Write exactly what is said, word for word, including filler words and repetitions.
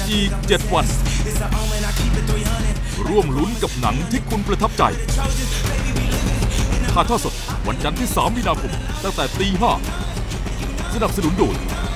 อีกเจ็ดวันร่วมลุ้นกับหนังที่คุณประทับใจถ่ายทอดสดวันจันทร์ที่สามมีนาคมตั้งแต่ตีห้าสนับสนุนโดย